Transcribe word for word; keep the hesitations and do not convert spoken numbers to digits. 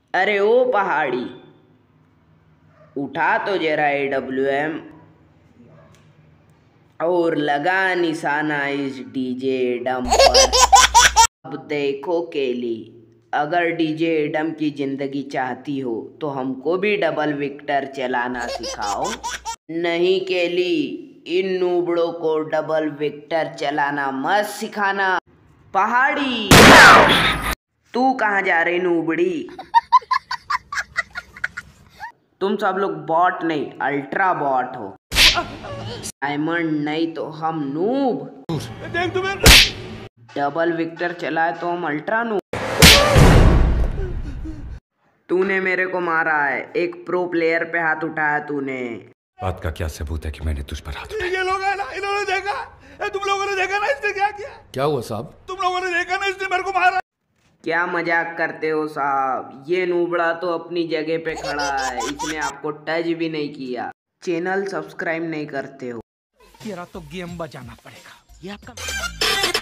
अरे ओ पहाड़ी, उठा तो जरा ए डब्ल्यू एम और लगा निशाना इस डीजे एडम पर। अब देखो केली, अगर डीजे एडम की जिंदगी चाहती हो तो हमको भी डबल विक्टर चलाना सिखाओ। नहीं केली, इन नूबड़ों को डबल विक्टर चलाना मत सिखाना। पहाड़ी, तू कहाँ जा रही नूबड़ी? तुम सब लोग बॉट नहीं, अल्ट्रा बॉट हो। डायमंड नहीं तो हम नूब। डबल विक्टर चलाए तो हम अल्ट्रा नूब। तूने मेरे को मारा है, एक प्रो प्लेयर पे हाथ उठाया तूने। बात का क्या सबूत है कि मैंने तुझ पर हाथ उठाया? ये लोग है ना, इन्होंने देखा, तुम लोगों ने देखा ना इसने क्या किया? क्या हुआ साहब? तुम लोगों ने देखा ना, इसने मेरे को मारा। क्या मजाक करते हो साहब? ये नूबड़ा तो अपनी जगह पे खड़ा है, इसने आपको टच भी नहीं किया। चैनल सब्सक्राइब नहीं करते हो। तेरा तो गेम बजाना पड़ेगा ये आपका।